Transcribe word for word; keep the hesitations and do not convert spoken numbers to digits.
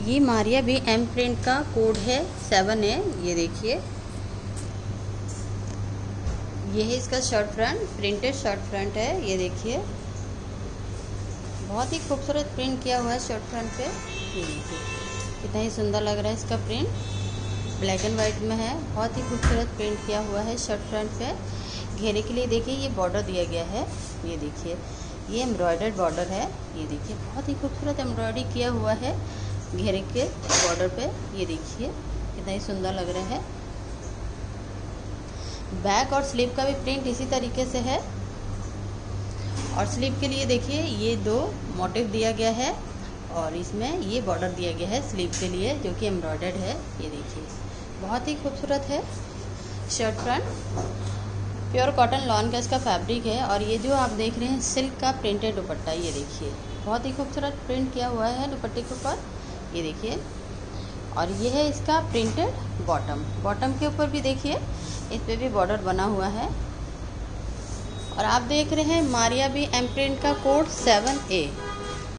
ये Maria B M print का code है सेवन है। ये देखिए, ये है इसका shirt front, printed shirt front है। ये देखिए, बहुत ही खूबसूरत प्रिंट किया हुआ है शर्ट फ्रंट पे। ये देखिए कितना ही सुंदर लग रहा है इसका प्रिंट, ब्लैक एंड वाइट में है। बहुत ही खूबसूरत प्रिंट किया हुआ है शर्ट फ्रंट पे। घेरे के लिए देखिए ये बॉर्डर दिया गया है। ये देखिए, ये एम्ब्रॉयडर्ड बॉर्डर है। ये देखिए बहुत ही खूबसूरत एम्ब्रॉयडरी किया हुआ है घेरे के बॉर्डर पे। ये देखिए कितना ही सुंदर लग रहा है। बैक और स्लीव का भी प्रिंट इसी तरीके से है। और स्लीव के लिए देखिए ये दो मोटिव दिया गया है और इसमें ये बॉर्डर दिया गया है स्लीव के लिए, जो कि एम्ब्रॉयडर्ड है। ये देखिए बहुत ही खूबसूरत है shirt front. Pure cotton lawn का इसका फैब्रिक है। और ये जो आप देख रहे हैं सिल्क का प्रिंटेड दुपट्टा। ये देखिए बहुत ही खूबसूरत प्रिंट किया हुआ है दुपट्टे के ऊपर। ये देखिए, और ये है इसका प्रिंटेड बॉटम। बॉटम के ऊपर भी देखिए इस पे भी बॉर्डर बना हुआ है। और आप देख रहे हैं मारिया भी एम प्रिंट का कोड सेवन ए।